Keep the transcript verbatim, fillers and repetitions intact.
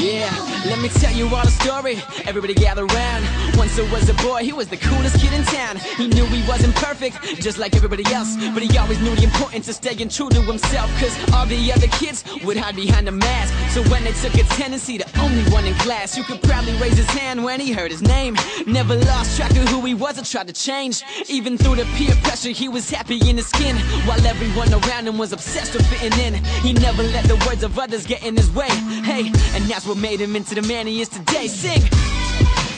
Yeah, let me tell you all the story. Everybody gather round. Once there was a boy, he was the coolest kid in town. He knew he wasn't perfect, just like everybody else, but he always knew the importance of staying true to himself. Cause all the other kids would hide behind a mask. So when they took attendance, he the only one in class who could proudly raise his hand when he heard his name. Never lost track of who he was or tried to change. Even through the peer pressure, he was happy in his skin, while everyone around him was obsessed with fitting in. He never let the words of others get in his way. Hey, and that's what made him into the man he is today. Sing!